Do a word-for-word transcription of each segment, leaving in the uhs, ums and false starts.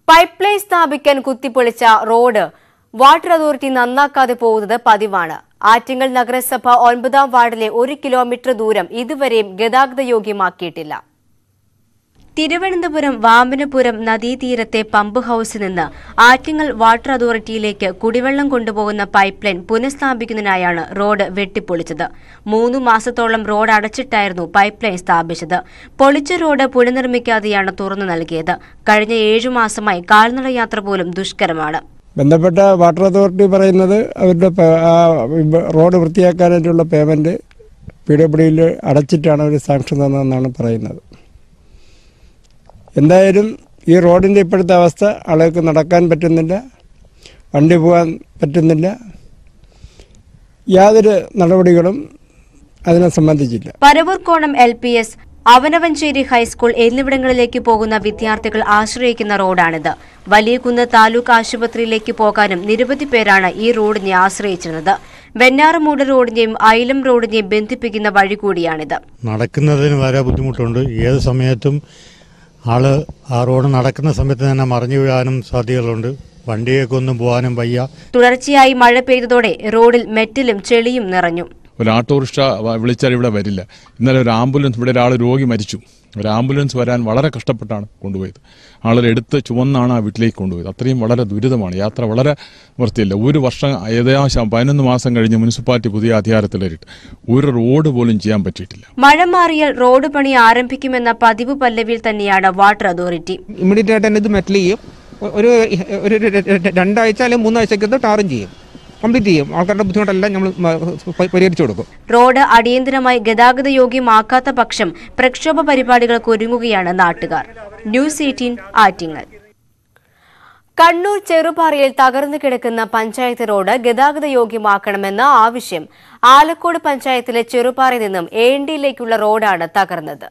Pipe line സ്ഥാപിക്കാൻ കുത്തിപ്പൊളിച്ച road water authority നന്നാക്കാതെ പോകുന്നത് പതിവാണ്. ആറ്റിങ്ങൽ നഗരസഭ ഒൻപതാം വാർഡിലെ ഒരു കിലോമീറ്റർ ദൂരം ഇതുവരെയും ഗതാഗതയോഗ്യമാക്കിയിട്ടില്ല. തിരുവനന്തപുരം വാമനപുരം നദീതീരത്തെ പമ്പ് ഹൌസിൽ നിന്ന് ആറ്റിങ്ങൽ വാട്ടർ അതോറിറ്റിയിലേക്ക് കുടിവെള്ളം കൊണ്ടുപോകുന്ന പൈപ്പ് ലൈൻ പുനഃസ്ഥാപിക്കുന്നതിനായാണ് റോഡ് വെട്ടിപ്പൊളിച്ചത്. മൂന്നു മാസത്തോളം റോഡ് അടച്ചിട്ടായിരുന്നു പൈപ്പ് ലൈൻ സ്ഥാപിച്ചത്. പൊളിച്ച റോഡ് പുനർനിർമ്മിക്കാതെയാണ് തുറന്നു നൽകിയത്. കഴിഞ്ഞ ഏഴു മാസമായി കാൽനട യാത്ര പോലും ദുഷ്കരമാണ്. ബന്ധപ്പെട്ട വാട്ടർ അതോറിറ്റി പറയുന്നത് അവരുടെ റോഡ് വൃത്തിയാക്കാനായിട്ടുള്ള പേയ്മെന്റ് പി ഡബ്ല്യു ഡിയിൽ അടച്ചിട്ടാണ് അവർ സാങ്ഷൻ തന്നതെന്നാണ് പറയുന്നത്. എന്തായാലും ഈ റോഡിൻ്റെ ഇപ്പോഴത്തെ അവസ്ഥ ആളുകൾക്ക് നടക്കാൻ പറ്റുന്നില്ല, വണ്ടി പോകാൻ പറ്റുന്നില്ല. യാതൊരു നടപടികളും അതിനെ സംബന്ധിച്ചില്ല. Paravoorkonam L P S, Avanavancherry high school എന്നിവിടങ്ങളിലേക്ക് പോകുന്ന വിദ്യാർത്ഥികൾ ആശ്രയിക്കുന്ന റോഡാണിത്. വലിയകുന്ന് താലൂക്ക് ആശുപത്രിയിലേക്ക് പോകാനും നിരവധി പേരാണ് ഈ റോഡിനെ ആശ്രയിച്ചിരുന്നത്. വെഞ്ഞാറമൂട് റോഡിന്റെയും ഐലം റോഡിനെയും ബന്ധിപ്പിക്കുന്ന വഴി കൂടിയാണിത്. നടക്കുന്നതിന് വളരെ ബുദ്ധിമുട്ടുണ്ട്. ഏത് സമയത്തും ആള് ആ റോഡ് നടക്കുന്ന സമയത്ത് തന്നെ മറിഞ്ഞു വീഴാനും സാധ്യതകളുണ്ട്. വണ്ടിയൊക്കെ ഒന്നും പോകാനും വയ്യ. തുടർച്ചയായി മഴ പെയ്തതോടെ റോഡിൽ മെറ്റലും ചെളിയും നിറഞ്ഞു. ഒരു ഓട്ടോറിക്ഷ വിളിച്ചാൽ ഇവിടെ വരില്ല. ഇന്നലെ ഒരു ആംബുലൻസ്, ഇവിടെ ഒരാൾ രോഗി മരിച്ചു. ഒരു ആംബുലൻസ് വരാൻ വളരെ കഷ്ടപ്പെട്ടാണ് കൊണ്ടുപോയത്. ആളുകൾ എടുത്ത് ചുവന്നാണ് ആ വീട്ടിലേക്ക് കൊണ്ടുപോയത്. അത്രയും വളരെ ദുരിതമാണ്. യാത്ര വളരെ വൃത്തിയില്ല. ഒരു വർഷം ഏകദേശം പതിനൊന്ന് മാസം കഴിഞ്ഞ് മുനിസിപ്പാലിറ്റി പുതിയ അധികാരത്തിലേറിട്ട് ഒരു റോഡ് പോലും ചെയ്യാൻ പറ്റിയിട്ടില്ല. മഴ മാറിയാൽ റോഡ് പണി ആരംഭിക്കുമെന്ന പതിവ് പല്ലവിയിൽ തന്നെയാണ് വാട്ടർ അതോറിറ്റി. ഇമ്മീഡിയറ്റ് ആയിട്ട് തന്നെ ഇത് മെറ്റൽ ചെയ്യും. ഒരു രണ്ടാഴ്ച അല്ലെങ്കിൽ മൂന്നാഴ്ചക്കകത്ത് ടാറും ചെയ്യും, കംപ്ലീറ്റ് ചെയ്യും. ആൾക്കാരുടെ ബുദ്ധിമുട്ടെല്ലാം നമ്മൾ പരിഹരിച്ചു കൊടുക്കും. റോഡ് അടിയന്തരമായി ഗതാഗത യോഗ്യമാക്കാത്ത പക്ഷം പ്രക്ഷോഭ പരിപാടികൾക്ക് ഒരുങ്ങുകയാണ് നാട്ടുകാർ. News eighteen Attingal. കണ്ണൂർ ചെറുപാറയിൽ തകർന്നു കിടക്കുന്ന പഞ്ചായത്ത് റോഡ് ഗതാഗത യോഗ്യമാക്കണമെന്ന ആവശ്യം. ആലക്കോട് പഞ്ചായത്തിലെ ചെറുപാറയിൽ നിന്നും ഏണ്ടിയിലേക്കുള്ള റോഡാണ് തകർന്നത്.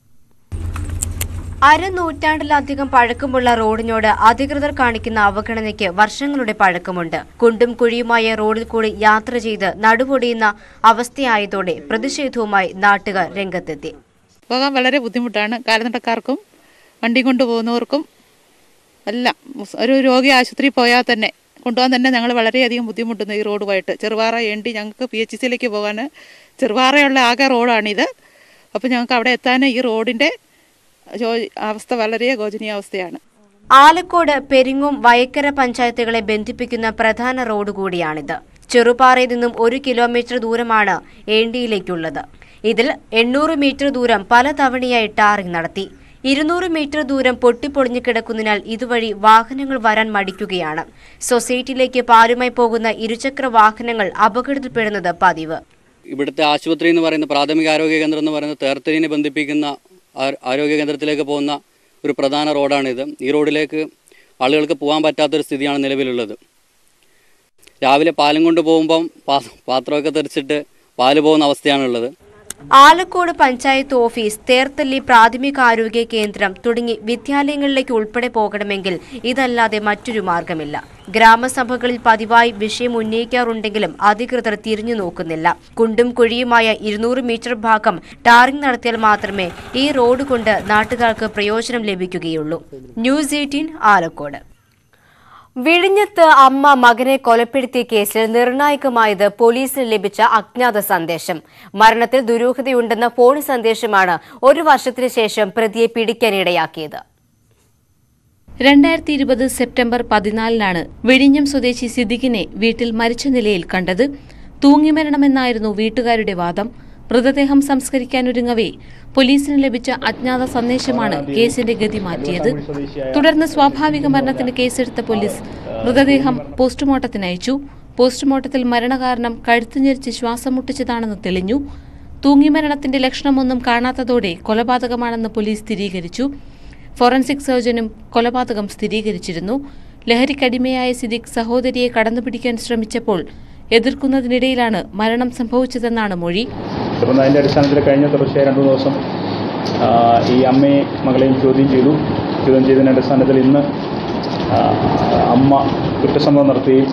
അരനൂറ്റാണ്ടിലധികം പഴക്കമുള്ള റോഡിനോട് അധികൃതർ കാണിക്കുന്ന അവഗണനയ്ക്ക് വർഷങ്ങളുടെ പഴക്കമുണ്ട്. കുണ്ടും കുഴിയുമായ റോഡിൽ കൂടി യാത്ര ചെയ്ത് നടുവൊടിയുന്ന അവസ്ഥയായതോടെ പ്രതിഷേധവുമായി നാട്ടുകാർ രംഗത്തെത്തി. പോകാൻ വളരെ ബുദ്ധിമുട്ടാണ്. കാൽനടക്കാർക്കും വണ്ടി കൊണ്ടുപോകുന്നവർക്കും എല്ലാം. ഒരു രോഗി ആശുപത്രി പോയാൽ തന്നെ കൊണ്ടുപോകാൻ തന്നെ ഞങ്ങൾ വളരെയധികം ബുദ്ധിമുട്ടുന്നു ഈ റോഡുമായിട്ട്. ചെറുപാറ ഏണ്ടി ഞങ്ങൾക്ക് പി എച്ച് സിയിലേക്ക് പോകാൻ ചെറുപാറയുള്ള ആകെ റോഡാണിത്. അപ്പോൾ ഞങ്ങൾക്ക് അവിടെ എത്താൻ ഈ റോഡിൻ്റെ അവസ്ഥ വളരെ ശോചനീയാവസ്ഥയാണ്. ആലക്കോട്, പെരിങ്ങും, വയക്കര പഞ്ചായത്തുകളെ ബന്ധിപ്പിക്കുന്ന പ്രധാന റോഡ് കൂടിയാണിത്. ചെറുപാറയിൽ നിന്നും ഒരു കിലോമീറ്റർ ദൂരമാണ് ഏണ്ടിയിലേക്കുള്ളത്. ഇതിൽ എണ്ണൂറ് മീറ്റർ ദൂരം പലതവണയായി ടാറിംഗ് നടത്തി. ഇരുന്നൂറ് മീറ്റർ ദൂരം പൊട്ടിപ്പൊളിഞ്ഞു കിടക്കുന്നതിനാൽ ഇതുവഴി വാഹനങ്ങൾ വരാൻ മടിക്കുകയാണ്. സൊസൈറ്റിയിലേക്ക് പാലുമായി പോകുന്ന ഇരുചക്ര വാഹനങ്ങൾ അപകടത്തിൽപ്പെടുന്നത് പതിവ്. ഇവിടുത്തെ ആശുപത്രി എന്ന് പറയുന്ന പ്രാഥമിക ആരോഗ്യ കേന്ദ്രം എന്ന് പറയുന്നത് തേർത്തലിനെ ബന്ധിപ്പിക്കുന്ന ആരോഗ്യ കേന്ദ്രത്തിലേക്ക് പോകുന്ന ഒരു പ്രധാന റോഡാണിത്. ഈ റോഡിലേക്ക് ആളുകൾക്ക് പോകാൻ പറ്റാത്തൊരു സ്ഥിതിയാണ് നിലവിലുള്ളത്. രാവിലെ പാലും കൊണ്ട് പോകുമ്പം പാത്രമൊക്കെ തെറിച്ചിട്ട് പാല് പോകുന്ന അവസ്ഥയാണുള്ളത്. ആലക്കോട് പഞ്ചായത്ത് ഓഫീസ്, തേർത്തല്ലി പ്രാഥമികാരോഗ്യ കേന്ദ്രം തുടങ്ങി വിദ്യാലയങ്ങളിലേക്ക് ഉൾപ്പെടെ പോകണമെങ്കിൽ ഇതല്ലാതെ മറ്റൊരു മാർഗമില്ല. ഗ്രാമസഭകളിൽ പതിവായി വിഷയം ഉന്നയിക്കാറുണ്ടെങ്കിലും അധികൃതർ തിരിഞ്ഞു നോക്കുന്നില്ല. കുണ്ടും കുഴിയുമായ ഇരുന്നൂറ് മീറ്റർ ഭാഗം ടാറിംഗ് നടത്തിയാൽ മാത്രമേ ഈ റോഡ് കൊണ്ട് നാട്ടുകാർക്ക് പ്രയോജനം ലഭിക്കുകയുള്ളൂ. News eighteen Alakode. വിഴിഞ്ഞത്ത് അമ്മ മകനെ കൊലപ്പെടുത്തിയ കേസിൽ നിർണായകമായത് പോലീസിന് ലഭിച്ച അജ്ഞാത സന്ദേശം. മരണത്തിൽ ദുരൂഹതയുണ്ടെന്ന ഫോൺ സന്ദേശമാണ് ഒരു വർഷത്തിനു ശേഷം പ്രതിയെ പിടിക്കാനിടയാക്കിയത്. രണ്ടായിരത്തി ഇരുപത് സെപ്റ്റംബർ പതിനാലിനാണ് വിഴിഞ്ഞം സ്വദേശി സിദ്ദിഖിനെ വീട്ടിൽ മരിച്ച നിലയിൽ കണ്ടത്. തൂങ്ങിമരണമെന്നായിരുന്നു വീട്ടുകാരുടെ വാദം. മൃതദേഹം സംസ്കരിക്കാനൊരുങ്ങവേ പോലീസിന് ലഭിച്ച അജ്ഞാത സന്ദേശമാണ് കേസിന്റെ ഗതി മാറ്റിയത്. തുടർന്ന് സ്വാഭാവിക മരണത്തിന് കേസെടുത്ത പോലീസ് മൃതദേഹം പോസ്റ്റ്മോർട്ടത്തിനയച്ചു. പോസ്റ്റ്മോർട്ടത്തിൽ മരണകാരണം കഴുത്തുഞെരിച്ച് ശ്വാസം മുട്ടിച്ചതാണെന്ന് തെളിഞ്ഞു. തൂങ്ങിമരണത്തിന്റെ ലക്ഷണമൊന്നും കാണാത്തതോടെ കൊലപാതകമാണെന്ന് പോലീസ് സ്ഥിരീകരിച്ചു. ഫോറൻസിക് സർജനും കൊലപാതകം സ്ഥിരീകരിച്ചിരുന്നു. ലഹരിക്കടിമയായ സിദ്ദിഖ് സഹോദരിയെ കടന്നുപിടിക്കാൻ ശ്രമിച്ചപ്പോൾ എതിർക്കുന്നതിനിടയിലാണ് മരണം സംഭവിച്ചതെന്നാണ് മൊഴി. അതിൻ്റെ അടിസ്ഥാനത്തിൽ കഴിഞ്ഞ തുടർച്ചയായ രണ്ടു ദിവസം ഈ അമ്മയെ മകളെയും ചോദ്യം ചെയ്തു. ചോദ്യം ചെയ്തതിൻ്റെ അടിസ്ഥാനത്തിൽ ഇന്ന് അമ്മ കുറ്റസമ്മതം നടത്തുകയും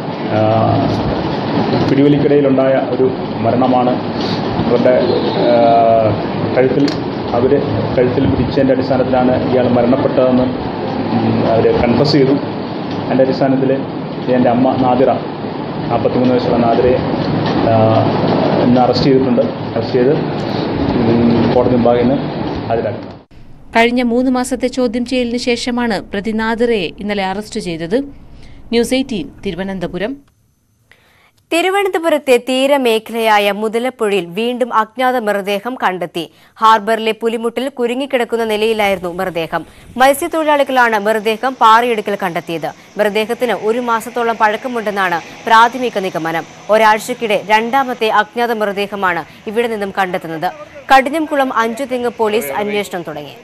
പിടിവലിക്കിടയിലുണ്ടായ ഒരു മരണമാണ്. അവരുടെ കഴുത്തിൽ അവർ കഴുത്തിൽ പിടിച്ചതിൻ്റെ അടിസ്ഥാനത്തിലാണ് ഇയാൾ മരണപ്പെട്ടതെന്ന് അവർ കൺഫസ് ചെയ്തു. അതിൻ്റെ അടിസ്ഥാനത്തിൽ എൻ്റെ അമ്മ നാദിറ, നാൽപ്പത്തിമൂന്ന് വയസ്സുള്ള നാദിറയെ ഇന്ന് അറസ്റ്റ് ചെയ്തിട്ടുണ്ട്. അറസ്റ്റ് ചെയ്ത് കോടതി മുമ്പാകെ ഇന്ന് ഹാജരാക്കി. കഴിഞ്ഞ മൂന്ന് മാസത്തെ ചോദ്യം ചെയ്യലിന് ശേഷമാണ് പ്രതി നാദിറയെ ഇന്നലെ അറസ്റ്റ് ചെയ്തത്. News eighteen Thiruvananthapuram. തിരുവനന്തപുരത്തെ തീരമേഖലയായ മുതലപ്പുഴയിൽ വീണ്ടും അജ്ഞാത മൃതദേഹം കണ്ടെത്തി. ഹാർബറിലെ പുലിമുട്ടിൽ കുരുങ്ങിക്കിടക്കുന്ന നിലയിലായിരുന്നു മൃതദേഹം. മത്സ്യത്തൊഴിലാളികളാണ് മൃതദേഹം പാറയിടുക്കിൽ കണ്ടെത്തിയത്. മൃതദേഹത്തിന് ഒരു മാസത്തോളം പഴക്കമുണ്ടെന്നാണ് പ്രാഥമിക നിഗമനം. ഒരാഴ്ചക്കിടെ രണ്ടാമത്തെ അജ്ഞാത മൃതദേഹമാണ് ഇവിടെ നിന്നും കണ്ടെത്തുന്നത്. കടിഞ്ഞംകുളം അഞ്ചുതെങ്ങ് പോലീസ് അന്വേഷണം തുടങ്ങി.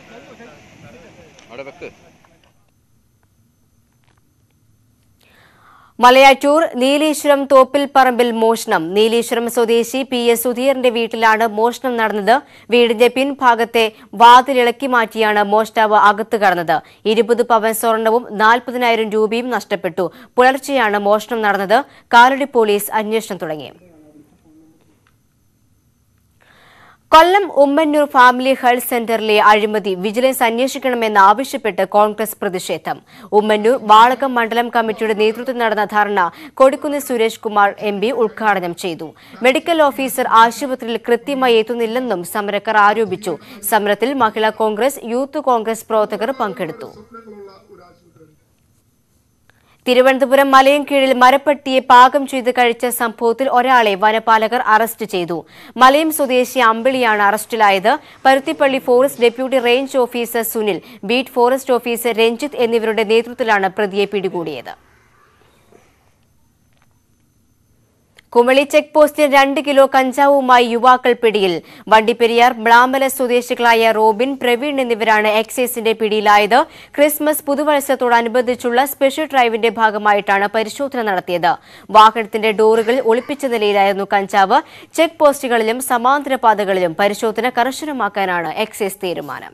മലയാറ്റൂർ നീലീശ്വരം തോപ്പിൽ പറമ്പിൽ മോഷണം. നീലീശ്വരം സ്വദേശി പി എസ് സുധീറിന്റെ വീട്ടിലാണ് മോഷണം നടന്നത്. വീടിന്റെ പിൻഭാഗത്തെ വാതിലിളക്കി മാറ്റിയാണ് മോഷ്ടാവ് അകത്ത് കടന്നത്. ഇരുപത് പവൻ സ്വർണവും നാൽപ്പതിനായിരം രൂപയും നഷ്ടപ്പെട്ടു. പുലർച്ചെയാണ് മോഷണം നടന്നത്. കാലടി പോലീസ് അന്വേഷണം തുടങ്ങി. കൊല്ലം ഉമ്മന്നൂർ ഫാമിലി ഹെൽത്ത് സെന്ററിലെ അഴിമതി വിജിലൻസ് അന്വേഷിക്കണമെന്നാവശ്യപ്പെട്ട് കോൺഗ്രസ് പ്രതിഷേധം. ഉമ്മന്നൂർ വാളകം മണ്ഡലം കമ്മിറ്റിയുടെ നേതൃത്വത്തിൽ നടന്ന ധർണ കൊടിക്കുന്നിൽ സുരേഷ് കുമാർ എം പി ഉദ്ഘാടനം ചെയ്തു. മെഡിക്കൽ ഓഫീസർ ആശുപത്രിയിൽ കൃത്യമായി എത്തുന്നില്ലെന്നും സമരക്കാർ ആരോപിച്ചു. സമരത്തിൽ മഹിളാ കോൺഗ്രസ്, യൂത്ത് കോൺഗ്രസ് പ്രവർത്തകർ പങ്കെടുത്തു. തിരുവനന്തപുരം മലയൻകീഴിൽ മരപ്പട്ടിയെ പാകം ചെയ്ത് കഴിച്ച സംഭവത്തിൽ ഒരാളെ വനപാലകർ അറസ്റ്റ് ചെയ്തു. മലയം സ്വദേശി അമ്പിളിയാണ് അറസ്റ്റിലായത്. Paruthippally forest deputy range officer Sunil, beat forest officer Ranjith എന്നിവരുടെ നേതൃത്വത്തിലാണ് പ്രതിയെ പിടികൂടിയത്. കുമളി ചെക്ക് പോസ്റ്റിൽ രണ്ട് കിലോ കഞ്ചാവുമായി യുവാക്കൾ പിടിയിൽ. വണ്ടിപ്പെരിയാർ മ്ലാമല സ്വദേശികളായ റോബിൻ, പ്രവീൺ എന്നിവരാണ് എക്സൈസിന്റെ പിടിയിലായത്. ക്രിസ്മസ് പുതുവത്സരത്തോടനുബന്ധിച്ചുള്ള സ്പെഷ്യൽ ഡ്രൈവിന്റെ ഭാഗമായിട്ടാണ് പരിശോധന നടത്തിയത്. വാഹനത്തിന്റെ ഡോറുകളിൽ ഒളിപ്പിച്ച നിലയിലായിരുന്നു കഞ്ചാവ്. ചെക്ക് പോസ്റ്റുകളിലും സമാന്തര പാതകളിലും പരിശോധന കർശനമാക്കാനാണ് എക്സൈസ് തീരുമാനം.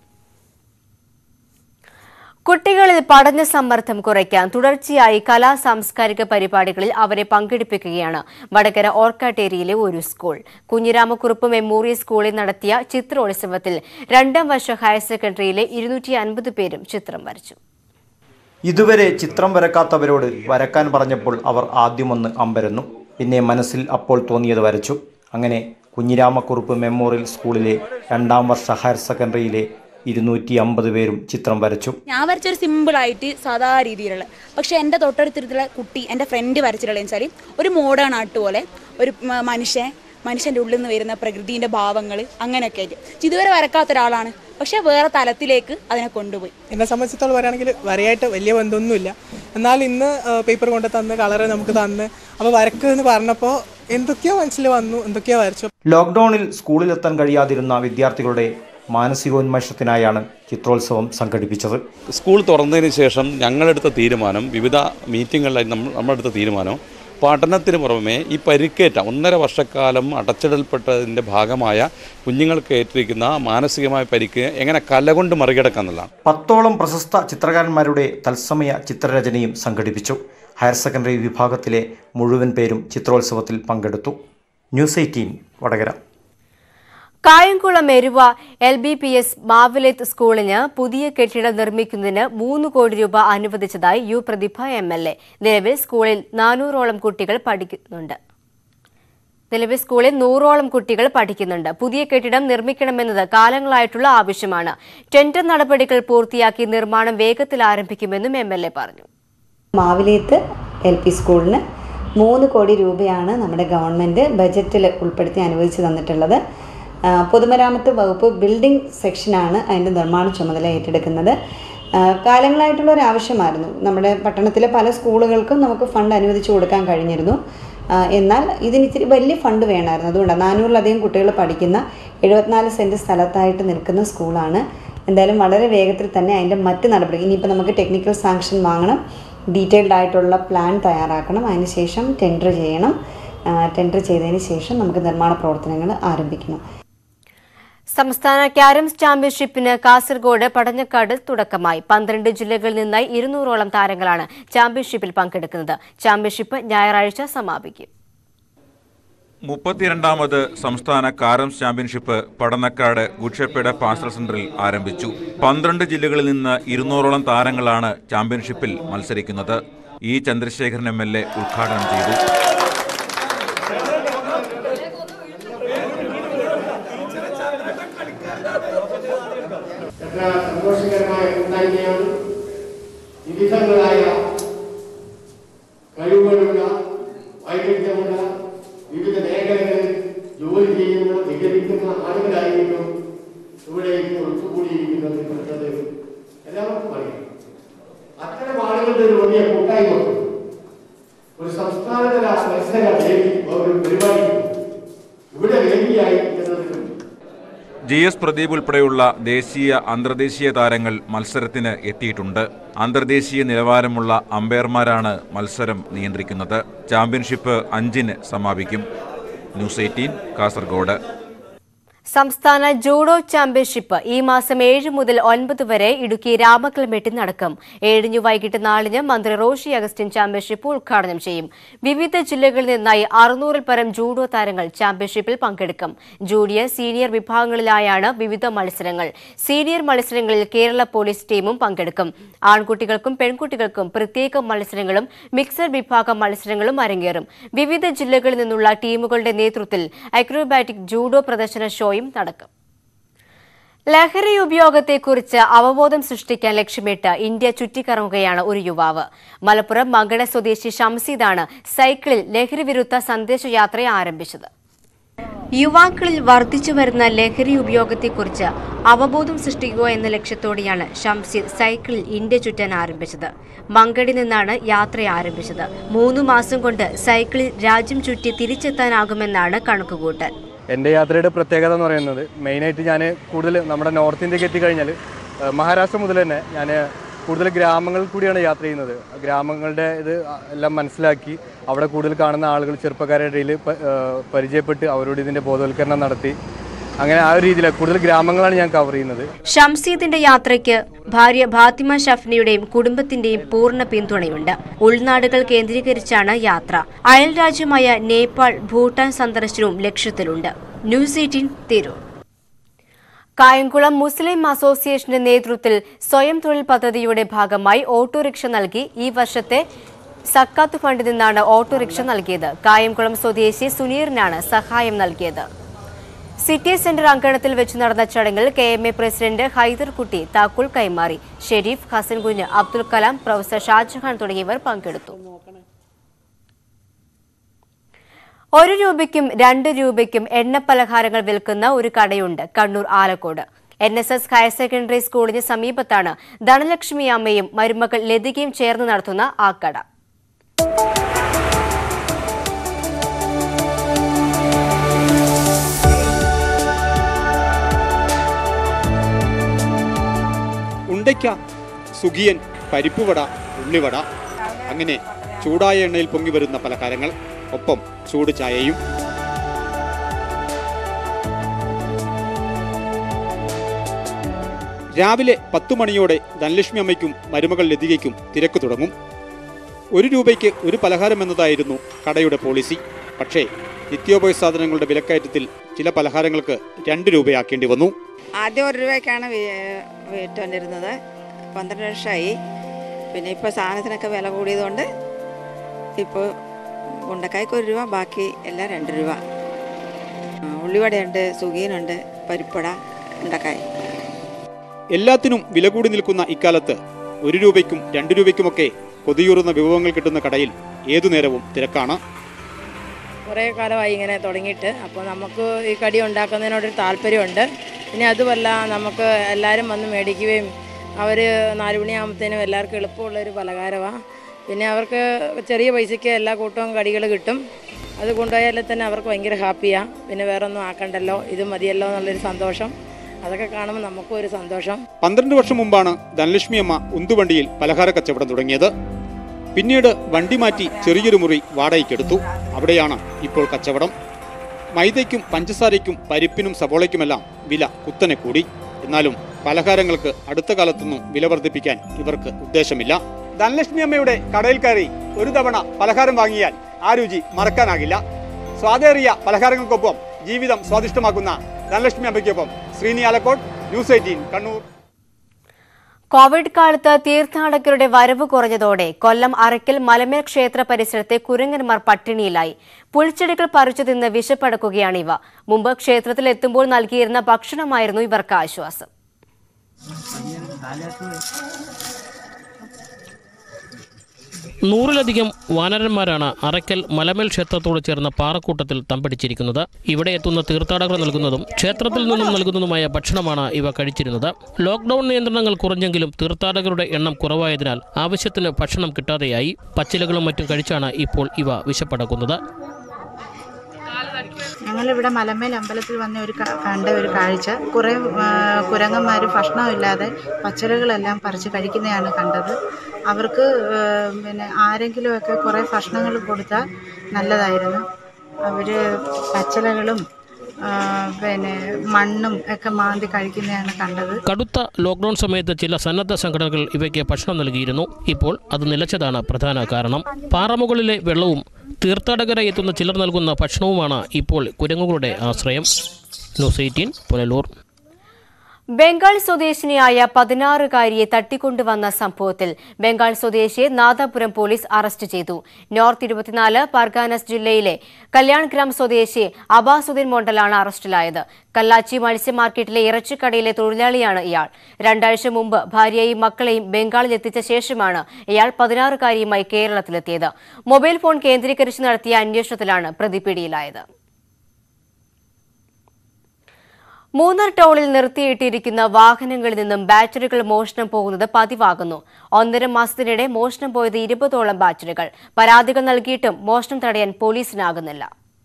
കുട്ടികളിൽ പഠന സമ്മർദ്ദം കുറയ്ക്കാൻ തുടർച്ചയായി കലാ സാംസ്കാരിക പരിപാടികളിൽ അവരെ പങ്കെടുപ്പിക്കുകയാണ് വടകര ഓർക്കാട്ടേരിയിലെ ഒരു സ്കൂൾ. കുഞ്ഞിരാമക്കുറുപ്പ് മെമ്മോറിയൽ സ്കൂളിൽ നടത്തിയ ചിത്രോത്സവത്തിൽ രണ്ടാം വർഷ ഹയർ സെക്കൻഡറിയിലെ ഇരുന്നൂറ്റി അൻപത് പേരും ചിത്രം വരച്ചു. ഇതുവരെ ചിത്രം വരക്കാത്തവരോട് വരക്കാൻ പറഞ്ഞപ്പോൾ അവർ ആദ്യമൊന്ന് അമ്പരന്നു. പിന്നെ മനസ്സിൽ അപ്പോൾ തോന്നിയത് വരച്ചു. അങ്ങനെ കുഞ്ഞിരാമക്കുറുപ്പ് മെമ്മോറിയൽ സ്കൂളിലെ രണ്ടാം വർഷ ഹയർ സെക്കൻഡറിയിലെ ഇരുന്നൂറ്റി അമ്പത് പേരും ചിത്രം വരച്ചു. ഞാൻ വരച്ചൊരു സിമ്പിളായിട്ട് സാധാ രീതിയിലുള്ള, പക്ഷെ എൻ്റെ തൊട്ടടുത്തുള്ള കുട്ടി എൻ്റെ ഫ്രണ്ട് വരച്ചിട്ടുള്ള വെച്ചാൽ ഒരു മോഡേൺ ആർട്ട് പോലെ ഒരു മനുഷ്യൻ മനുഷ്യൻ്റെ ഉള്ളിൽ നിന്ന് വരുന്ന പ്രകൃതിൻ്റെ ഭാവങ്ങൾ അങ്ങനെയൊക്കെ ആയിട്ട് ഇതുവരെ വരക്കാത്ത ഒരാളാണ്. പക്ഷെ വേറെ തലത്തിലേക്ക് അതിനെ കൊണ്ടുപോയി. എന്നെ സംബന്ധിച്ചിടത്തോളം പറയുകയാണെങ്കിൽ വരയായിട്ട് വലിയ ബന്ധമൊന്നുമില്ല. എന്നാൽ ഇന്ന് പേപ്പർ കൊണ്ട് തന്ന് കളറ് നമുക്ക് തന്ന് അപ്പോൾ വരക്ക് എന്ന് പറഞ്ഞപ്പോൾ എന്തൊക്കെയോ മനസ്സിൽ വന്നു, എന്തൊക്കെയോ വരച്ചു. ലോക്ക്ഡൌണിൽ സ്കൂളിലെത്താൻ കഴിയാതിരുന്ന വിദ്യാർത്ഥികളുടെ മാനസികോന്മേഷത്തിനായാണ് ചിത്രോത്സവം സംഘടിപ്പിച്ചത്. സ്കൂൾ തുറന്നതിന് ശേഷം ഞങ്ങളെടുത്ത തീരുമാനം, വിവിധ മീറ്റിങ്ങുകളിലായി നമ്മൾ നമ്മളെടുത്ത തീരുമാനം, പഠനത്തിന് പുറമെ ഈ പരിക്കേറ്റ ഒന്നര വർഷക്കാലം അടച്ചിടൽപ്പെട്ടതിൻ്റെ ഭാഗമായ കുഞ്ഞുങ്ങൾക്ക് ഏറ്റിരിക്കുന്ന മാനസികമായ പരിക്ക് എങ്ങനെ കലകൊണ്ട് മറികടക്കാന്നുള്ളതാണ്. പത്തോളം പ്രശസ്ത ചിത്രകാരന്മാരുടെ തത്സമയ ചിത്രരചനയും സംഘടിപ്പിച്ചു. ഹയർ സെക്കൻഡറി വിഭാഗത്തിലെ മുഴുവൻ പേരും ചിത്രോത്സവത്തിൽ പങ്കെടുത്തു. News eighteen Vadakara. Kayamkulam Eruva L B P S Mavilethu സ്കൂളിന് പുതിയ കെട്ടിടം നിർമ്മിക്കുന്നതിന് മൂന്ന് കോടി രൂപ അനുവദിച്ചതായി U Prathibha M L A. നിലവിൽ സ്കൂളിൽ നാനൂറോളം കുട്ടികൾ പഠിക്കുന്നുണ്ട് നിലവിൽ സ്കൂളിൽ നൂറോളം കുട്ടികൾ പഠിക്കുന്നുണ്ട്. പുതിയ കെട്ടിടം നിർമ്മിക്കണമെന്നത് കാലങ്ങളായിട്ടുള്ള ആവശ്യമാണ്. ടെൻഡർ നടപടികൾ പൂർത്തിയാക്കി നിർമ്മാണം വേഗത്തിൽ ആരംഭിക്കുമെന്നും എം എൽ എ പറഞ്ഞു. മാവിലേത്ത് എൽ പി സ്കൂളിന് മൂന്ന് കോടി രൂപയാണ് നമ്മുടെ ഗവൺമെൻറ് ബജറ്റിൽ ഉൾപ്പെടുത്തി അനുവദിച്ചു തന്നിട്ടുള്ളത്. പൊതുമരാമത്ത് വകുപ്പ് ബിൽഡിംഗ് സെക്ഷനാണ് അതിൻ്റെ നിർമ്മാണ ചുമതല ഏറ്റെടുക്കുന്നത്. കാലങ്ങളായിട്ടുള്ള ഒരു ആവശ്യമായിരുന്നു. നമ്മുടെ പട്ടണത്തിലെ പല സ്കൂളുകൾക്കും നമുക്ക് ഫണ്ട് അനുവദിച്ചു കൊടുക്കാൻ കഴിഞ്ഞിരുന്നു. എന്നാൽ ഇതിന് ഇത്തിരി വലിയ ഫണ്ട് വേണമായിരുന്നു. അതുകൊണ്ടാണ് നാനൂറിലധികം കുട്ടികൾ പഠിക്കുന്ന എഴുപത്തിനാല് സെൻറ്റ് സ്ഥലത്തായിട്ട് നിൽക്കുന്ന സ്കൂളാണ്. എന്തായാലും വളരെ വേഗത്തിൽ തന്നെ അതിൻ്റെ മറ്റ് നടപടി, ഇനിയിപ്പോൾ നമുക്ക് ടെക്നിക്കൽ സാങ്ഷൻ വാങ്ങണം, ഡീറ്റെയിൽഡ് ആയിട്ടുള്ള പ്ലാൻ തയ്യാറാക്കണം, അതിനുശേഷം ടെൻഡർ ചെയ്യണം. ടെൻഡർ ചെയ്തതിന് ശേഷം നമുക്ക് നിർമ്മാണ പ്രവർത്തനങ്ങൾ ആരംഭിക്കണം. സംസ്ഥാന ക്യാരംസ് ചാമ്പ്യൻഷിപ്പിന് കാസർഗോഡ് പടഞ്ഞക്കാട് തുടക്കമായി. പന്ത്രണ്ട് ജില്ലകളിൽ നിന്നായി ഇരുന്നൂറോളം താരങ്ങളാണ് ചാമ്പ്യൻഷിപ്പിൽ പങ്കെടുക്കുന്നത്. ചാമ്പ്യൻഷിപ്പ് ഞായറാഴ്ച സമാപിക്കും. മുപ്പത്തിരണ്ടാമത് സംസ്ഥാന കാരംസ് ചാമ്പ്യൻഷിപ്പ് പടന്നക്കാട് ഗുഡ്ഷപ്പയുടെ പാസ്റ്റൽ സെന്ററിൽ ആരംഭിച്ചു. പന്ത്രണ്ട് ജില്ലകളിൽ നിന്ന് ഇരുന്നൂറോളം താരങ്ങളാണ് ചാമ്പ്യൻഷിപ്പിൽ മത്സരിക്കുന്നത്. E Chandrasekharan M L A ഉദ്ഘാടനം ചെയ്തു. സന്തോഷകരമായ കൂട്ടായ്മയാണ്. വിവിധങ്ങളായ കഴിവുകളുള്ള വൈവിധ്യമുള്ള വിവിധ മേഖലകളിൽ ജോലി ചെയ്യുന്ന വികസിക്കുന്ന ആളുകളായിരിക്കും ഇവിടേക്ക് ഒത്തുകൂടിയിരിക്കുന്നത് എന്നുള്ളത് എല്ലാവർക്കും അറിയാം. അത്തരം ആളുകളുടെ ഒരു വലിയ കൂട്ടായ്മ ഒരു സംസ്ഥാനതല മത്സര വേദി ഒരു പരിപാടി ഇവിടെ വേദിയായി എന്നത് ജി എസ് പ്രദീപ് ഉൾപ്പെടെയുള്ള ദേശീയ അന്തർദേശീയ താരങ്ങൾ മത്സരത്തിന് എത്തിയിട്ടുണ്ട്. അന്തർദേശീയ നിലവാരമുള്ള അമ്പയർമാരാണ് മത്സരം നിയന്ത്രിക്കുന്നത്. ചാമ്പ്യൻഷിപ്പ് അഞ്ചിന് സമാപിക്കും. News eighteen Kasaragod. സംസ്ഥാന ജൂഡോ ചാമ്പ്യൻഷിപ്പ് ഈ മാസം ഏഴ് മുതൽ ഒൻപത് വരെ ഇടുക്കി രാമക്കൽമേട്ടിൽ നടക്കും. ഏഴിന് വൈകിട്ട് നാലിന് മന്ത്രി റോഷി അഗസ്റ്റിൻ ചാമ്പ്യൻഷിപ്പ് ഉദ്ഘാടനം ചെയ്യും. വിവിധ ജില്ലകളിൽ നിന്നായി അറുന്നൂറിൽ പരം ജൂഡോ താരങ്ങൾ ചാമ്പ്യൻഷിപ്പിൽ പങ്കെടുക്കും. ജൂനിയർ സീനിയർ വിഭാഗങ്ങളിലായാണ് വിവിധ മത്സരങ്ങൾ. സീനിയർ മത്സരങ്ങളിൽ കേരള പോലീസ് ടീമും പങ്കെടുക്കും. ആൺകുട്ടികൾക്കും പെൺകുട്ടികൾക്കും പ്രത്യേക മത്സരങ്ങളും മിക്സഡ് വിഭാഗം മത്സരങ്ങളും അരങ്ങേറും. വിവിധ ജില്ലകളിൽ നിന്നുള്ള ടീമുകളുടെ നേതൃത്വത്തിൽ അക്രോബാറ്റിക് ജൂഡോ പ്രദർശന ഷോ നടക്കും. ലഹരി ഉപയോഗത്തെക്കുറിച്ച് അവബോധം സൃഷ്ടിക്കാൻ ലക്ഷ്യമിട്ട് ഇന്ത്യ ചുറ്റിക്കറങ്ങുകയാണ് ഒരു യുവാവ്. മലപ്പുറം മങ്കട സ്വദേശി ഷംസീദാണ് സൈക്കിളിൽ ലഹരി വിരുദ്ധ സന്ദേശയാത്ര ആരംഭിച്ചത്. യുവാക്കളിൽ വർദ്ധിച്ചു വരുന്ന ലഹരി ഉപയോഗത്തെക്കുറിച്ച് അവബോധം സൃഷ്ടിക്കുക എന്ന ലക്ഷ്യത്തോടെയാണ് ഷംസീദ് സൈക്കിളിൽ ഇന്ത്യ ചുറ്റാൻ ആരംഭിച്ചത്. മങ്കടി നിന്നാണ് യാത്ര ആരംഭിച്ചത്. മൂന്ന് മാസം കൊണ്ട് സൈക്കിളിൽ രാജ്യം ചുറ്റി തിരിച്ചെത്താനാകുമെന്നാണ് കണക്കുകൂട്ടൽ. എൻ്റെ യാത്രയുടെ പ്രത്യേകത എന്ന് പറയുന്നത് മെയിനായിട്ട് ഞാൻ കൂടുതൽ നമ്മുടെ നോർത്ത് ഇന്ത്യക്ക് എത്തിക്കഴിഞ്ഞാൽ മഹാരാഷ്ട്ര മുതൽ തന്നെ ഞാൻ കൂടുതൽ ഗ്രാമങ്ങളിൽ കൂടിയാണ് യാത്ര ചെയ്യുന്നത്. ഗ്രാമങ്ങളുടെ ഇത് എല്ലാം മനസ്സിലാക്കി അവിടെ കൂടുതൽ കാണുന്ന ആളുകൾ ചെറുപ്പക്കാരുടെ ഇടയിൽ പരിചയപ്പെട്ട് അവരോട് ഇതിൻ്റെ ബോധവൽക്കരണം നടത്തി അങ്ങനെ ആ ഒരു രീതിയിൽ കൂടുതൽ ഗ്രാമങ്ങളാണ് ഞാൻ കവർ ചെയ്യുന്നത്. ഷംസീദിന്റെ യാത്രയ്ക്ക് ഭാര്യ ഫാത്തിമ ഷഫ്നയുടെയും കുടുംബത്തിന്റെയും പൂർണ്ണ പിന്തുണയുണ്ട്. ഉൾനാടുകൾ കേന്ദ്രീകരിച്ചാണ് യാത്ര. അയൽ രാജ്യമായ നേപ്പാൾ, ഭൂട്ടാൻ സന്ദർശനവും ലക്ഷ്യത്തിലുണ്ട്. News eighteen Tirur. Kayamkulam Muslim അസോസിയേഷന്റെ നേതൃത്വത്തിൽ സ്വയം തൊഴിൽ പദ്ധതിയുടെ ഭാഗമായി ഓട്ടോറിക്ഷ നൽകി. ഈ വർഷത്തെ സക്കാത്ത് ഫണ്ടിൽ നിന്നാണ് ഓട്ടോറിക്ഷ നൽകിയത്. കായംകുളം സ്വദേശി സുനീറിനാണ് സഹായം നൽകിയത്. സിറ്റി സെന്റർ അങ്കണത്തിൽ വെച്ച് നടന്ന ചടങ്ങിൽ K M A president Haiderkutty താക്കോൽ കൈമാറി. ഷെരീഫ്, ഹസൻകുഞ്ഞ്, അബ്ദുൽ കലാം, പ്രൊഫസർ ഷാജഹാൻ തുടങ്ങിയവർ പങ്കെടുത്തു. ഒരു രൂപയ്ക്കും രണ്ട് രൂപയ്ക്കും എണ്ണപ്പലഹാരങ്ങൾ വിൽക്കുന്ന ഒരു കടയുണ്ട് Kannur Alakode. N S S higher secondary സ്കൂളിന് സമീപത്താണ് ധനലക്ഷ്മി അമ്മയും മരുമകൾ ലതികയും ചേർന്ന് നടത്തുന്ന ആ കട. ഉണ്ടയ്ക്ക, സുഖിയൻ, പരിപ്പുവട, ഉള്ളിവട, അങ്ങനെ ചൂടായ എണ്ണയിൽ പൊങ്ങി വരുന്ന പലഹാരങ്ങൾ, ഒപ്പം ചൂട് ചായയും. രാവിലെ പത്തു മണിയോടെ ധനലക്ഷ്മി അമ്മയ്ക്കും മരുമകൾ ലതികയ്ക്കും തിരക്ക് തുടങ്ങും. ഒരു രൂപയ്ക്ക് ഒരു പലഹാരം എന്നതായിരുന്നു കടയുടെ പോളിസി. പക്ഷേ നിത്യോപയോഗ സാധനങ്ങളുടെ വിലക്കയറ്റത്തിൽ ചില പലഹാരങ്ങൾക്ക് രണ്ട് രൂപയാക്കേണ്ടി വന്നു. ആദ്യം ഒരു രൂപയ്ക്കാണ് വിറ്റുകൊണ്ടിരുന്നത്. പന്ത്രണ്ട് വർഷമായി. പിന്നെ ഇപ്പോൾ സാധനത്തിനൊക്കെ വില കൂടിയതുകൊണ്ട് ഇപ്പോൾ ഉണ്ടക്കായ്ക്ക് ഒരു രൂപ, ബാക്കി എല്ലാം രണ്ട് രൂപ. ഉള്ളിവടയുണ്ട്, സുഖീനുണ്ട്, പരിപ്പട, ഉണ്ടക്കായ്. എല്ലാത്തിനും വില കൂടി നിൽക്കുന്ന ഇക്കാലത്ത് ഒരു രൂപയ്ക്കും രണ്ട് രൂപയ്ക്കുമൊക്കെ കൊതിയൂറുന്ന വിഭവങ്ങൾ കിട്ടുന്ന കടയിൽ ഏതു നേരവും തിരക്കാണ്. കുറേ കാലമായി ഇങ്ങനെ തുടങ്ങിയിട്ട്. അപ്പോൾ നമുക്ക് ഈ കടി ഉണ്ടാക്കുന്നതിനോടൊരു താല്പര്യമുണ്ട്. പിന്നെ അതുമല്ല നമുക്ക് എല്ലാവരും വന്ന് മേടിക്കുകയും അവർ നാല് മണിയാകുമ്പോഴത്തേനും എല്ലാവർക്കും എളുപ്പമുള്ളൊരു പലഹാരമാണ്. പിന്നെ അവർക്ക് ചെറിയ പൈസയ്ക്ക് എല്ലാ കൂട്ടവും കടികൾ കിട്ടും. അത് കൊണ്ടുപോയാൽ തന്നെ അവർക്ക് ഭയങ്കര ഹാപ്പിയാണ്. പിന്നെ വേറെ ഒന്നും ആക്കണ്ടല്ലോ, ഇത് മതിയല്ലോ എന്നുള്ളൊരു സന്തോഷം. അതൊക്കെ കാണുമ്പോൾ നമുക്കും ഒരു സന്തോഷം. പന്ത്രണ്ട് വർഷം മുമ്പാണ് ധനലക്ഷ്മി അമ്മ ഉന്തുവണ്ടിയിൽ പലഹാര കച്ചവടം തുടങ്ങിയത്. പിന്നീട് വണ്ടി മാറ്റി ചെറിയൊരു മുറി വാടകയ്ക്കെടുത്തു. അവിടെയാണ് ഇപ്പോൾ കച്ചവടം. മൈദയ്ക്കും പഞ്ചസാരയ്ക്കും പരിപ്പിനും സവോളയ്ക്കുമെല്ലാം വില കുത്തനെ കൂടി. എന്നാലും പലഹാരങ്ങൾക്ക് അടുത്ത കാലത്തൊന്നും വില വർദ്ധിപ്പിക്കാൻ ഇവർക്ക് ഉദ്ദേശമില്ല. ധനലക്ഷ്മി അമ്മയുടെ കടയിൽ കയറി ഒരു തവണ പലഹാരം വാങ്ങിയാൽ ആ രുചി മറക്കാനാകില്ല. സ്വാദേറിയ പലഹാരങ്ങൾക്കൊപ്പം ജീവിതം സ്വാദിഷ്ടമാക്കുന്ന ധനലക്ഷ്മി അമ്മയ്ക്കൊപ്പം Sreeni Alakode, news eighteen Kannur. Covid കാലത്ത് തീർത്ഥാടകരുടെ വരവ് കുറഞ്ഞതോടെ കൊല്ലം അറയ്ക്കൽ മലമേൽ ക്ഷേത്ര പരിസരത്തെ കുരങ്ങന്മാർ പട്ടിണിയിലായി. പുൽച്ചെടികൾ പറിച്ചു തിന്ന് വിശപ്പടക്കുകയാണ് ഇവ. മുമ്പ് ക്ഷേത്രത്തിൽ എത്തുമ്പോൾ നൽകിയിരുന്ന ഭക്ഷണമായിരുന്നു ഇവർക്ക് ആശ്വാസം. നൂറിലധികം വാനരന്മാരാണ് അറയ്ക്കൽ മലമേൽ ക്ഷേത്രത്തോട് ചേർന്ന പാറക്കൂട്ടത്തിൽ തമ്പടിച്ചിരിക്കുന്നത്. ഇവിടെ എത്തുന്ന തീർത്ഥാടകർ നൽകുന്നതും ക്ഷേത്രത്തിൽ നിന്നും നൽകുന്നതുമായ ഭക്ഷണമാണ് ഇവ കഴിച്ചിരുന്നത്. ലോക്ക്ഡൌൺ നിയന്ത്രണങ്ങൾ കുറഞ്ഞെങ്കിലും തീർത്ഥാടകരുടെ എണ്ണം കുറവായതിനാൽ ആവശ്യത്തിന് ഭക്ഷണം കിട്ടാതെയായി. പച്ചിലകളും മറ്റും കഴിച്ചാണ് ഇപ്പോൾ ഇവ വിശപ്പടക്കുന്നത്. ഞങ്ങളിവിടെ മലമേൽ അമ്പലത്തിൽ വന്ന ഒരു കണ്ട ഒരു കാഴ്ച, കുറേ കുരങ്ങന്മാർ ഭക്ഷണമില്ലാതെ പച്ചിലകളെല്ലാം പറിച്ച് കഴിക്കുന്നതാണ് കണ്ടത്. അവർക്ക് പിന്നെ ആരെങ്കിലുമൊക്കെ കുറേ ഭക്ഷണങ്ങൾ കൊടുത്താൽ നല്ലതായിരുന്നു. അവർ പച്ചിലകളും പിന്നെ മണ്ണും ഒക്കെ മാന്തി കഴിക്കുന്നതാണ് കണ്ടത്. കടുത്ത ലോക്ക്ഡൌൺ സമയത്ത് ചില സന്നദ്ധ സംഘടനകൾ ഇവയ്ക്ക് ഭക്ഷണം നൽകിയിരുന്നു. ഇപ്പോൾ അത് നിലച്ചതാണ് പ്രധാന കാരണം. പാറമുകളിലെ വെള്ളവും തീർത്ഥാടകരെ എത്തുന്ന ചിലർ നൽകുന്ന ഭക്ഷണവുമാണ് ഇപ്പോൾ കുരങ്ങുകളുടെ ആശ്രയം. News eighteen Punalur. ബംഗാൾ സ്വദേശിനിയായ പതിനാറുകാരിയെ തട്ടിക്കൊണ്ടുവന്ന സംഭവത്തിൽ ബംഗാൾ സ്വദേശിയെ നാദാപുരം പോലീസ് അറസ്റ്റ് ചെയ്തു. നോർത്ത് ഇരുപത്തിനാല് പർഗാനസ് ജില്ലയിലെ കല്യാൺഗ്രാം സ്വദേശി അബാസുദ്ദീൻ മോണ്ടലാണ് അറസ്റ്റിലായത്. കല്ലാച്ചി മത്സ്യ മാർക്കറ്റിലെ ഇറച്ചിക്കടയിലെ തൊഴിലാളിയാണ് ഇയാൾ. രണ്ടാഴ്ച മുമ്പ് ഭാര്യയെയും മക്കളെയും ബംഗാളിൽ എത്തിച്ച ശേഷമാണ് ഇയാൾ പതിനാറുകാരിയുമായി കേരളത്തിലെത്തിയത്. മൊബൈൽ ഫോൺ കേന്ദ്രീകരിച്ച് നടത്തിയ അന്വേഷണത്തിലാണ് പ്രതി പിടിയിലായത്. മൂന്നാർ ടൗണിൽ നിർത്തിയിട്ടിരിക്കുന്ന വാഹനങ്ങളിൽ നിന്നും ബാറ്ററികൾ മോഷണം പോകുന്നത് പതിവാകുന്നു. ഒന്നര മാസത്തിനിടെ മോഷണം പോയത് ഇരുപതോളം ബാറ്ററികൾ. പരാതികൾ നൽകിയിട്ടും മോഷണം തടയാൻ പോലീസിനാകുന്നില്ല.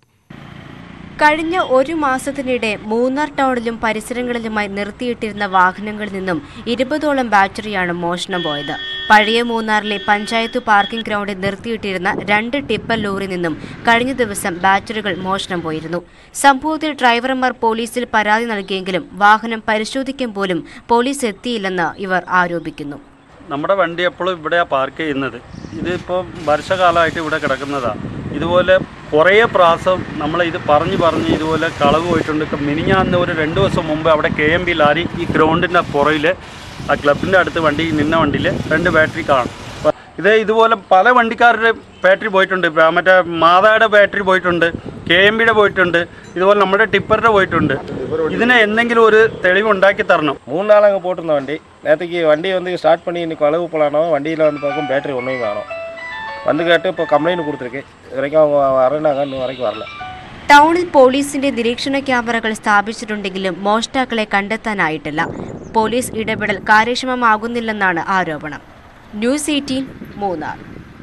കഴിഞ്ഞ ഒരു മാസത്തിനിടെ മൂന്നാർ ടൗണിലും പരിസരങ്ങളിലുമായി നിർത്തിയിട്ടിരുന്ന വാഹനങ്ങളിൽ നിന്നും ഇരുപതോളം ബാറ്ററിയാണ് മോഷണം പോയത്. പഴയ മൂന്നാറിലെ പഞ്ചായത്ത് പാർക്കിംഗ് ഗ്രൗണ്ടിൽ നിർത്തിയിട്ടിരുന്ന രണ്ട് ടിപ്പർ ലോറിയിൽ നിന്നും കഴിഞ്ഞ ദിവസം ബാറ്ററികൾ മോഷണം പോയിരുന്നു. സംഭവത്തിൽ ഡ്രൈവർമാർ പോലീസിൽ പരാതി നൽകിയെങ്കിലും വാഹനം പരിശോധിക്കാൻ പോലും പോലീസ് എത്തിയില്ലെന്ന് ഇവർ ആരോപിക്കുന്നു. നമ്മുടെ വണ്ടി എപ്പോഴും ഇവിടെയാണ് പാർക്ക് ചെയ്യുന്നത്. ഇതിപ്പോൾ വർഷകാലമായിട്ട് ഇവിടെ കിടക്കുന്നതാണ്. ഇതുപോലെ കുറേ പ്രാവശ്യം നമ്മൾ ഇത് പറഞ്ഞ് പറഞ്ഞ് ഇതുപോലെ കളവ് പോയിട്ടുണ്ട്. മിനിഞ്ഞാന്ന് ഒരു രണ്ട് ദിവസം മുമ്പ് അവിടെ കെ എം ബി ലാരി ഈ ഗ്രൗണ്ടിൻ്റെ പുറയിൽ ആ ക്ലബിൻ്റെ അടുത്ത് വണ്ടി നിന്ന വണ്ടിയിൽ രണ്ട് ബാറ്ററി കാണും. ഇത് ഇതുപോലെ പല വണ്ടിക്കാരുടെ ബാറ്ററി പോയിട്ടുണ്ട്. മറ്റേ മാതായുടെ ബാറ്ററി പോയിട്ടുണ്ട്, കെ എം ബിയുടെ പോയിട്ടുണ്ട്, ഇതുപോലെ നമ്മുടെ ടിപ്പറിൻ്റെ പോയിട്ടുണ്ട്. ഇതിന് എന്തെങ്കിലും ഒരു തെളിവ് ഉണ്ടാക്കി തരണം. மூணு நாள் அங்கே போட்டிருந்த வண்டி நேற்றுக்கு வண்டி வந்து ஸ்டார்ட் பண்ணி இன்னைக்கு அளவு போலானோ வண்டியில் வந்து பார்க்கும் பேட்டரி ஒன்றும் காணும். வந்து கேட்டு ഇപ്പോൾ കംപ്ലൈൻറ്റ് കൊടുത്തിരിക്കേ. ഇത് വரைக்கும் அவங்க வரேன்னாங்க, இன்னும் வரைக்கும் வரல. ടൗണിൽ പോലീസിന്റെ നിരീക്ഷണ ക്യാമറകൾ സ്ഥാപിച്ചിട്ടുണ്ടെങ്കിലും മോഷ്ടാക്കളെ കണ്ടെത്താനായിട്ടില്ല. പോലീസ് ഇടപെടൽ കാര്യക്ഷമമാകുന്നില്ലെന്നാണ് ആരോപണം. News eighteen Munnar.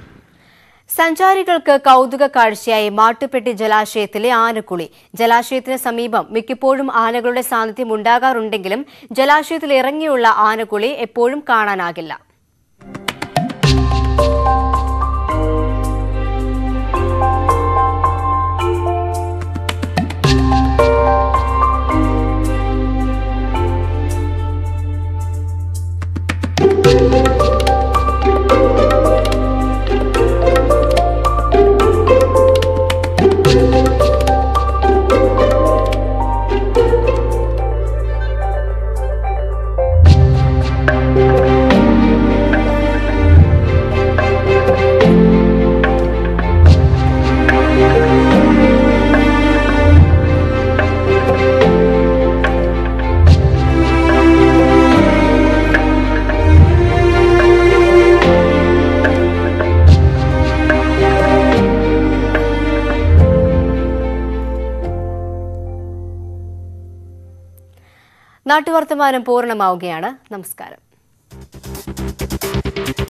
സഞ്ചാരികൾക്ക് കൗതുക കാഴ്ചയായി മാട്ടുപ്പെട്ടി ജലാശയത്തിലെ ആനക്കുളി. ജലാശയത്തിന് സമീപം മിക്കപ്പോഴും ആനകളുടെ സാന്നിധ്യം ഉണ്ടാകാറുണ്ടെങ്കിലും ജലാശയത്തിൽ ഇറങ്ങിയുള്ള ആനക്കുളി എപ്പോഴും കാണാനാകില്ല. നാട്ടുവർത്തമാനം പൂർണ്ണമാവുകയാണ്. നമസ്കാരം.